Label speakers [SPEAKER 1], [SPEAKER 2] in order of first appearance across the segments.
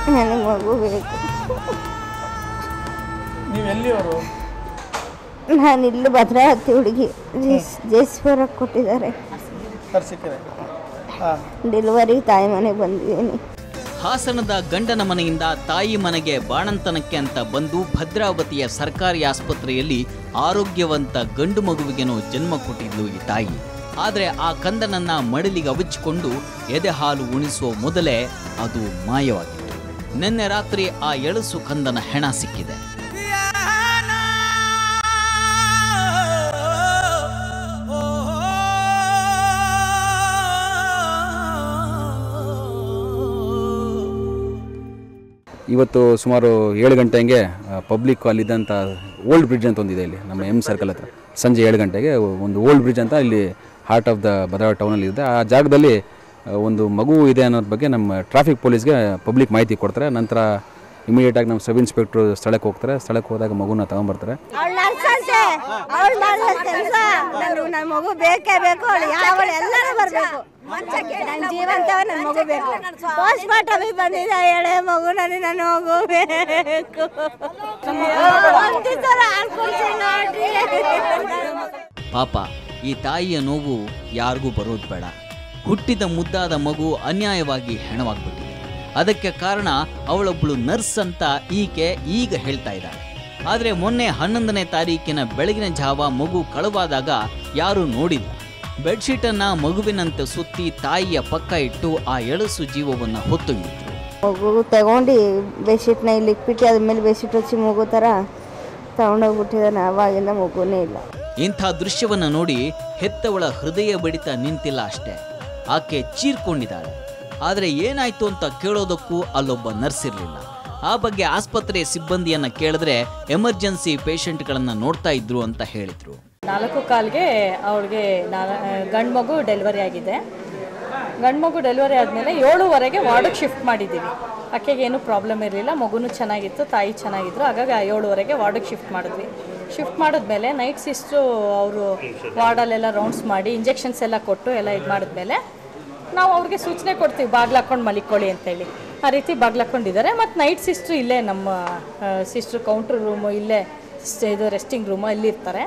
[SPEAKER 1] ನನಗೆ ಮಗು ಬೇಕು.
[SPEAKER 2] ನೀವು ಎಲ್ಲಿಯವರು?
[SPEAKER 1] ನಾನು ಇಲ್ಲಿ ಭದ್ರಾವತಿ ಹುಡುಗಿ ಜೇಸ್ಪುರಕ್ಕೆ ಕೊಟ್ಟಿದ್ದಾರೆ. ಡೆಲಿವರಿ ತಾಯಿ ಮನೆಗೆ ಬಂದಿದ್ದೀನಿ.
[SPEAKER 3] ಹಾಸನದ ಗಂಡನ ಮನೆಯಿಂದ ತಾಯಿ ಮನೆಗೆ ಬಾಣಂತನಕ್ಕೆ ಅಂತ ಬಂದು ಭದ್ರಾವತಿಯ ಸರ್ಕಾರಿ ಆಸ್ಪತ್ರೆಯಲ್ಲಿ ಆರೋಗ್ಯವಂತ ಗಂಡು ಮಗುವಿಗೆನೋ ಜನ್ಮ ಕೊಟ್ಟಿದ್ಲು ಈ ತಾಯಿ. ಆದರೆ ಆ ಕಂದನನ್ನ ಮಡಿಲಿಗೆ ಅವಚಿಕೊಂಡು ಎದೆ ಹಾಲು ಉಣಿಸುವ ಮೊದಲೇ ಅದು ಮಾಯವಾಗಿತ್ತು. ನಿನ್ನೆ ರಾತ್ರಿ ಆ ಎಳಸು ಕಂದನ ಹೆಣ ಸಿಕ್ಕಿದೆ.
[SPEAKER 4] ಇವತ್ತು ಸುಮಾರು 7 ಗಂಟೆ ಹಂಗೆ ಪಬ್ಲಿಕ್ ಅಲ್ಲಿದ್ದಂಥ ಓಲ್ಡ್ ಬ್ರಿಡ್ಜ್ ಅಂತ ಒಂದಿದೆ ಇಲ್ಲಿ ನಮ್ಮ ಎಮ್ ಸರ್ಕಲ್ ಹತ್ರ. ಸಂಜೆ 7 ಗಂಟೆಗೆ ಒಂದು ಓಲ್ಡ್ ಬ್ರಿಡ್ಜ್ ಅಂತ ಇಲ್ಲಿ ಹಾರ್ಟ್ ಆಫ್ ದ ಭದ್ರಾವತಿ ಟೌನಲ್ಲಿ ಇದೆ. ಆ ಜಾಗದಲ್ಲಿ ಒಂದು ಮಗು ಇದೆ ಅನ್ನೋದ್ರ ಬಗ್ಗೆ ನಮ್ಮ ಟ್ರಾಫಿಕ್ ಪೊಲೀಸ್ಗೆ ಪಬ್ಲಿಕ್ ಮಾಹಿತಿ ಕೊಡ್ತಾರೆ. ನಂತರ ಇಮಿಡಿಯೇಟಾಗಿ ನಮ್ಮ ಸಬ್ ಇನ್ಸ್ಪೆಕ್ಟ್ರು ಸ್ಥಳಕ್ಕೆ ಹೋಗ್ತಾರೆ. ಸ್ಥಳಕ್ಕೆ ಹೋದಾಗ ಮಗುನ ತಗೊಂಡ್ಬರ್ತಾರೆ.
[SPEAKER 1] ನನ್ನ ಮಗು ಬೇಕೇ ಬೇಕು, ಎಲ್ಲರೂ ಬರಬೇಕು. ನನ್ನ ಜೀವಂತವ ನನ್ನ ಮಗು ಬೇಕು. ಪೋಸ್ಟ್ ಮಾರ್ಟಮ್ ಬಂದಿದೆ ಎಳೆ ಮಗು, ನನ್ನ ಮಗು ಬೇಕು.
[SPEAKER 3] ಪಾಪ ಈ ತಾಯಿಯ ನೋವು ಯಾರಿಗೂ ಬರೋದು ಬೇಡ. ಹುಟ್ಟಿದ ಮುದ್ದಾದ ಮಗು ಅನ್ಯಾಯವಾಗಿ ಹೆಣವಾಗ್ಬಿಟ್ಟಿದೆ. ಅದಕ್ಕೆ ಕಾರಣ ಅವಳೊಬ್ಬಳು ನರ್ಸ್ ಅಂತ ಈಕೆ ಈಗ ಹೇಳ್ತಾ ಇದ್ದಾಳೆ. ಆದರೆ ಮೊನ್ನೆ 11ನೇ ತಾರೀಕಿನ ಬೆಳಗಿನ ಜಾವ ಮಗು ಕಳುವಾದಾಗ ಯಾರೂ ನೋಡಿಲ್ಲ. ಬೆಡ್ಶೀಟನ್ನು ಮಗುವಿನಂತೆ ಸುತ್ತಿ ತಾಯಿಯ ಪಕ್ಕ ಇಟ್ಟು ಆ ಎಳಸು ಜೀವವನ್ನು ಹೊತ್ತೊಯ್ಯಿದ್ರು.
[SPEAKER 1] ಮಗು ತಗೊಂಡು ಬೆಡ್ಶೀಟ್ನ ಇಲ್ಲಿ ಇಕ್ಬಿಟ್ಟು ಅದ್ರ ಮೇಲೆ ಬೆಡ್ಶೀಟ್ ಹಚ್ಚಿ ಮಗು ಥರ ತಗೊಂಡೋಗ್ಬಿಟ್ಟಿದ್ದಾನೆ. ಆವಾಗಿಂದ ಮಗುನೇ ಇಲ್ಲ.
[SPEAKER 3] ಇಂಥ ದೃಶ್ಯವನ್ನು ನೋಡಿ ಹೆತ್ತವಳ ಹೃದಯ ಬಡಿತ ನಿಂತಿಲ್ಲ ಅಷ್ಟೇ, ಆಕೆ ಚೀರ್ಕೊಂಡಿದ್ದಾಳೆ. ಆದರೆ ಏನಾಯ್ತು ಅಂತ ಕೇಳೋದಕ್ಕೂ ಅಲ್ಲೊಬ್ಬ ನರ್ಸ್ ಇರಲಿಲ್ಲ. ಆ ಬಗ್ಗೆ ಆಸ್ಪತ್ರೆ ಸಿಬ್ಬಂದಿಯನ್ನು ಕೇಳಿದ್ರೆ ಎಮರ್ಜೆನ್ಸಿ ಪೇಷಂಟ್ಗಳನ್ನು ನೋಡ್ತಾ ಇದ್ರು ಅಂತ ಹೇಳಿದ್ರು.
[SPEAKER 5] 4:15ಗೆ ಅವಳಿಗೆ ಗಂಡು ಮಗು ಡೆಲಿವರಿ ಆಗಿದೆ. ಗಂಡು ಮಗು ಡೆಲಿವರಿ ಆದಮೇಲೆ 7:15ಗೆ ವಾರ್ಡಿಗೆ ಶಿಫ್ಟ್ ಮಾಡಿದ್ದೀವಿ. ಆಕೆಗೆ ಏನೂ ಪ್ರಾಬ್ಲಮ್ ಇರಲಿಲ್ಲ, ಮಗುನೂ ಚೆನ್ನಾಗಿತ್ತು, ತಾಯಿ ಚೆನ್ನಾಗಿದ್ರು. ಹಾಗಾಗಿ 7:15ಗೆ ವಾರ್ಡಿಗೆ ಶಿಫ್ಟ್ ಮಾಡಿದ್ವಿ. ಶಿಫ್ಟ್ ಮಾಡಿದ್ಮೇಲೆ ನೈಟ್ ಸಿಸ್ಟ್ರು ಅವರು ವಾರ್ಡಲ್ಲೆಲ್ಲ ರೌಂಡ್ಸ್ ಮಾಡಿ ಇಂಜೆಕ್ಷನ್ಸ್ ಎಲ್ಲ ಕೊಟ್ಟು ಎಲ್ಲ ಇದು ಮಾಡಿದ್ಮೇಲೆ ನಾವು ಅವ್ರಿಗೆ ಸೂಚನೆ ಕೊಡ್ತೀವಿ ಬಾಗ್ಲು ಹಾಕ್ಕೊಂಡು ಮಲಿಕೊಳ್ಳಿ ಅಂತೇಳಿ. ಆ ರೀತಿ ಬಾಗ್ಲು ಹಾಕ್ಕೊಂಡಿದ್ದಾರೆ. ಮತ್ತು ನೈಟ್ ಸಿಸ್ಟ್ರು ಇಲ್ಲೇ ನಮ್ಮ ಸಿಸ್ಟ್ರು ಕೌಂಟ್ರ್ ರೂಮು ಇಲ್ಲೇ ಇದು ರೆಸ್ಟಿಂಗ್ ರೂಮು ಇಲ್ಲಿರ್ತಾರೆ.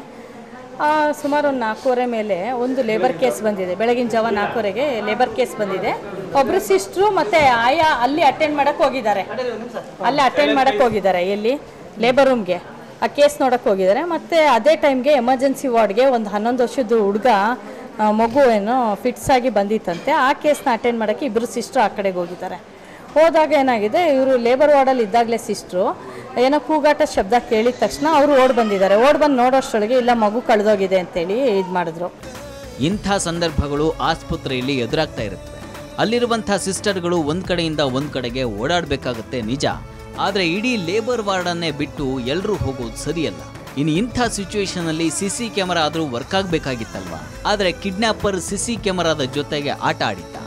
[SPEAKER 5] ಸುಮಾರು ಒಂದು 4:15 ಮೇಲೆ ಒಂದು ಲೇಬರ್ ಕೇಸ್ ಬಂದಿದೆ. ಬೆಳಗಿನ ಜಾವ 4:15ಗೆ ಲೇಬರ್ ಕೇಸ್ ಬಂದಿದೆ. ಒಬ್ಬರು ಸಿಸ್ಟ್ರು ಮತ್ತು ಆಯಾ ಅಲ್ಲಿ ಅಟೆಂಡ್ ಮಾಡೋಕ್ಕೆ ಹೋಗಿದ್ದಾರೆ. ಅಲ್ಲಿ ಅಟೆಂಡ್ ಮಾಡೋಕ್ಕೆ ಹೋಗಿದ್ದಾರೆ ಎಲ್ಲಿ ಲೇಬರ್ ರೂಮ್ಗೆ ಆ ಕೇಸ್ ನೋಡೋಕ್ಕೆ ಹೋಗಿದ್ದಾರೆ. ಮತ್ತು ಅದೇ ಟೈಮ್ಗೆ ಎಮರ್ಜೆನ್ಸಿ ವಾರ್ಡ್ಗೆ ಒಂದು 11 ವರ್ಷದ ಹುಡುಗ ಮಗು ಏನೋ ಫಿಟ್ಸ್ ಆಗಿ ಬಂದಿತ್ತಂತೆ. ಆ ಕೇಸ್ನ ಅಟೆಂಡ್ ಮಾಡೋಕ್ಕೆ ಇಬ್ಬರು ಸಿಸ್ಟ್ರು ಆ ಕಡೆಗೆ ಹೋಗಿದ್ದಾರೆ. ಹೋದಾಗ ಏನಾಗಿದೆ, ಇವರು ಲೇಬರ್ ವಾರ್ಡಲ್ಲಿ ಇದ್ದಾಗಲೇ ಸಿಸ್ಟ್ರು ಏನೋ ಕೂಗಾಟ ಶಬ್ದ ಕೇಳಿದ ತಕ್ಷಣ ಅವರು ಓಡ್ ಬಂದಿದ್ದಾರೆ. ಓಡ್ ಬಂದು ನೋಡೋಷ್ಟೊಳಗೆ ಇಲ್ಲ ಮಗು ಕಳೆದೋಗಿದೆ ಅಂತೇಳಿ ಇದು ಮಾಡಿದ್ರು.
[SPEAKER 3] ಇಂಥ ಸಂದರ್ಭಗಳು ಆಸ್ಪತ್ರೆಯಲ್ಲಿ ಎದುರಾಗ್ತಾ ಇರುತ್ತವೆ. ಅಲ್ಲಿರುವಂಥ ಸಿಸ್ಟರ್ಗಳು ಒಂದು ಕಡೆಯಿಂದ ಒಂದು ಕಡೆಗೆ ಓಡಾಡಬೇಕಾಗುತ್ತೆ ನಿಜ. ಆದರೆ ಇಡೀ ಲೇಬರ್ ವಾರ್ಡನ್ನೇ ಬಿಟ್ಟು ಎಲ್ಲರೂ ಹೋಗೋದು ಸರಿಯಲ್ಲ. ಇನ್ನು ಇಂಥ ಸಿಚುವೇಶನಲ್ಲಿ ಸಿಸಿ ಕ್ಯಾಮೆರಾ ಆದರೂ ವರ್ಕ್ ಆಗಬೇಕಾಗಿತ್ತಲ್ವಾ? ಆದರೆ ಕಿಡ್ನಾಪರ್ ಸಿಸಿ ಕ್ಯಾಮೆರಾದ ಜೊತೆಗೆ ಆಟ ಆಡಿದ್ದ.